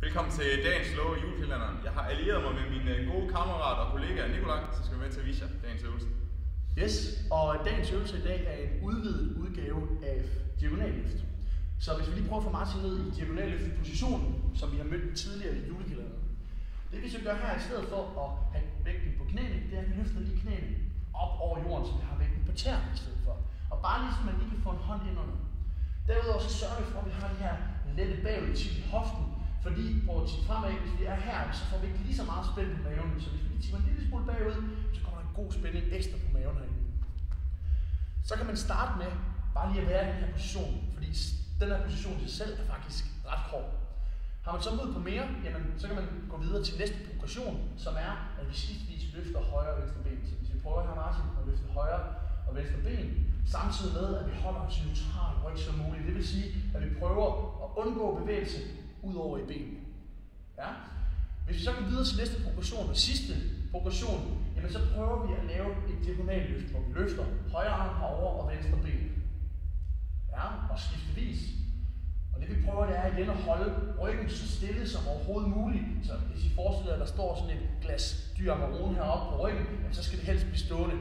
Velkommen til dagens lov i julekalenderen. Jeg har allieret mig med min gode kammerat og kollega Nikolaj, så skal vi med til at vise jer dagens øvelse. Yes, og dagens øvelse i dag er en udvidet udgave af diagonalløft. Så hvis vi lige prøver at få Martin ned i diagonalløft-positionen, som vi har mødt tidligere i julekalenderen. Det vi så gør her, i stedet for at have vægten på knæene, det er, at vi løfter lige knæene op over jorden, så vi har vægten på tæerne i stedet for. Og bare lige så man lige kan få en hånd ind under. Derudover så sørger vi for, at vi har det her lette bagud til hoften, fordi prøv at tige fremad, hvis vi er her, så får vi ikke lige så meget spænd på maven. Så hvis vi lige tiger en lille smule bagud, så kommer der en god spænding ekstra på maven herinde. Så kan man starte med bare lige at være i den her position, fordi den her position til sig selv er faktisk ret hård. Har man så mod på mere, jamen, så kan man gå videre til næste progression, som er, at vi skiftvis løfter højre og venstre ben. Så hvis vi prøver her, Martin, at løfte højre og venstre ben, samtidig med, at vi holder en så neutral ryg som muligt. Det vil sige, at vi prøver at undgå bevægelse ud over i benene. Ja? Hvis vi så går videre til næste progression og sidste progression, jamen så prøver vi at lave et diagonalløft, hvor vi løfter højre arm herover og venstre ben. Ja? Og skiftevis. Og det vi prøver, det er igen at holde ryggen så stille som overhovedet muligt. Så hvis I forestiller jer, at der står sådan et glas dyr Amarone heroppe på ryggen, så skal det helst blive stående.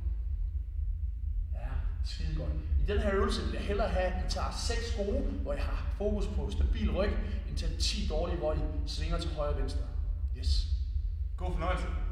Ja, skide godt. I den her øvelse vil jeg hellere have, at I tager 6 gode, hvor I har fokus på stabil ryg, end til 10 dårlige, hvor I svinger til højre og venstre. Yes. God fornøjelse.